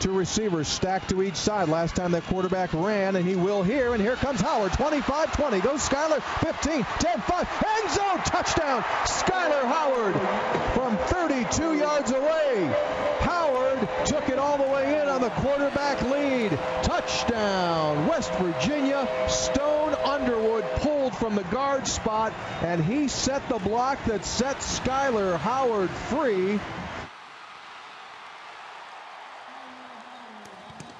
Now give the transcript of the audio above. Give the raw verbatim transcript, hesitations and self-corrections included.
Two receivers stacked to each side. Last time that quarterback ran, and he will here. And here comes Howard. twenty-five twenty. Goes Skyler. fifteen, ten, five. End zone. Touchdown. Skyler Howard from thirty-two yards away. Howard took it all the way in on the quarterback lead. Touchdown. West Virginia. Stone Underwood pulled from the guard spot, and he set the block that set Skyler Howard free.